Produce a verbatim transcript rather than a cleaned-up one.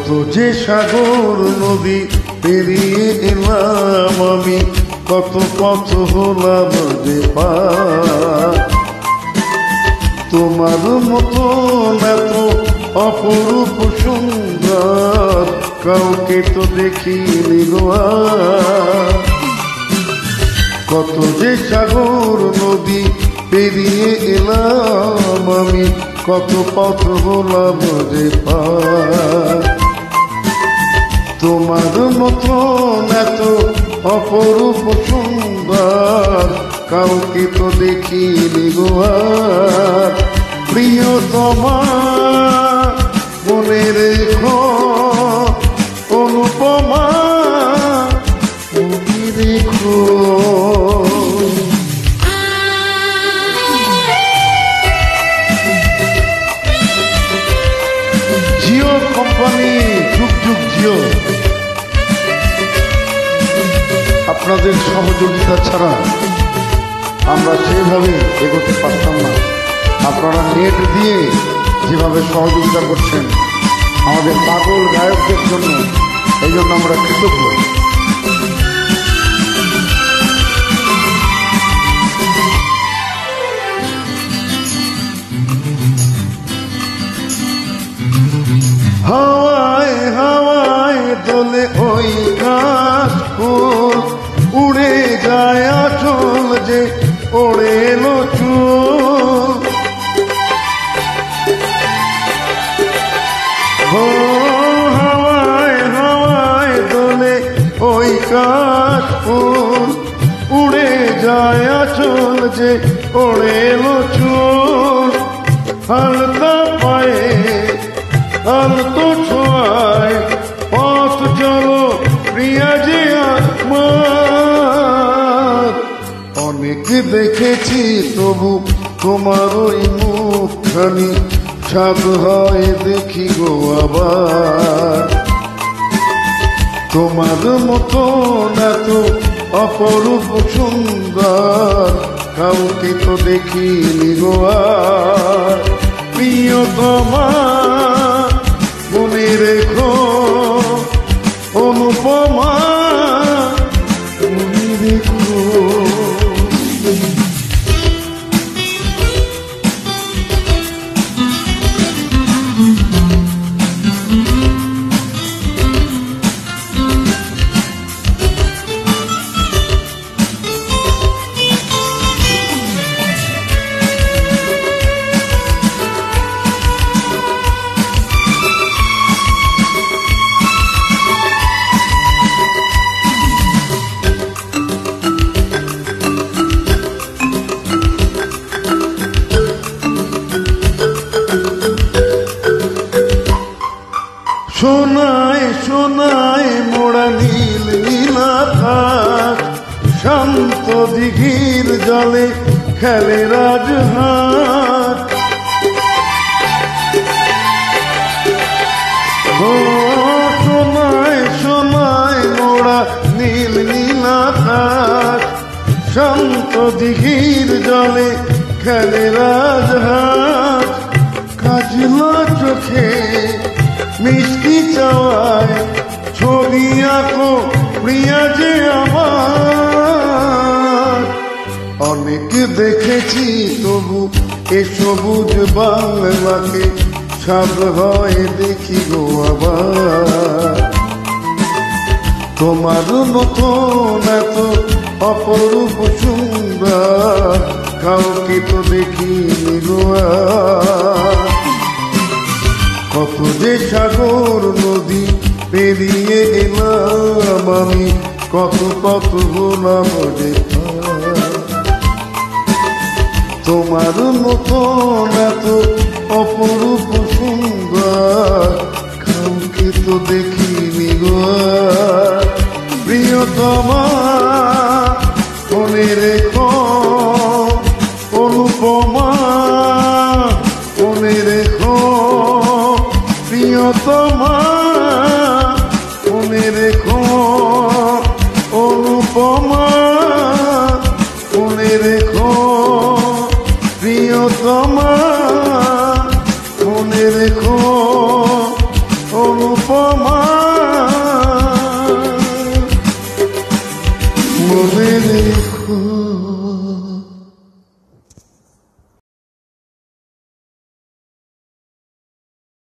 যে সাগর নদী পেরিয়ে এলাম আমি, কত পথ হলাম যে পার। তোমার মতন এত অপরূপ সুন্দর কাউকে তো দেখিনি গো আর। কত যে সাগর নদী পেরিয়ে এলাম আমি, কত পথ হলাম যে পার। তোমার মতন এত অপরূপ সুন্দর কাউকে তো দেখিনি গো আর। প্রিয়তমা মনে রেখো, অনুপমা মনে রেখো। জিও কোম্পানি, যুগ যুগ জিও। আপনাদের সহযোগিতা ছাড়া আমরা সেভাবে এগোতে পারতাম না। আপনারা নেট দিয়ে যেভাবে সহযোগিতা করছেন আমাদের পাগল গায়কদের জন্য, এই জন্য আমরা কৃতজ্ঞ। হাওয়ায় হাওয়ায় দোলে ওই ঘাস ফুল, উড়ে যায় আঁচল যে ওড়ে এলো চুল। হাওয়ায় হাওয়ায় দোলে ওই ঘাস ফুল, উড়ে যায় আঁচল যে ওড়ে এলো চুল। হালকা পায়ে আলতো ছোঁয়ায় পথ চলো প্রিয়া যে আমার। অনেক দেখেছি তবু তোমার ওই মুখখানি, স্বাদ হয় দেখি গো আবার। তোমার মতন এত অপরূপ সুন্দর কাউকে তো দেখিনি গো আর। প্রিয়তমা মনে রেখো, অনুপমা মনে রেখো। সোনায় সোনায় মোড়া নীল নীলাকাশ, শান্ত দিঘির জলে খেলে রাজহাঁস। ও সোনায় সোনায় মোড়া নীল নীলাকাশ, শান্ত দিঘির জলে খেলে রাজহাঁস। কাজলা চোখে মিষ্টি চাওয়ায় ছবি আঁকো প্রিয়া যে আমার। অনেক দেখেছি তবু এ সবুজ বাংলাকে, স্বাদ হয় দেখি গো আবার। তোমার নতুন এত অপরূপ সুন্দর কাউকে তো দেখিনি গো আর। কত যে সাগর নদী পেরিয়ে এলাম আমি, কত কত হলাম যে পার। তোমার মতন এত অপরূপ সুন্দর কাউকে তো দেখিনি গো আর। প্রিয়তমা মনে রেখো, অনুপমা মনে রেখো। প্রিয়তমা মনে রেখো, অনুপমা মনে রেখো। প্রিয়তমা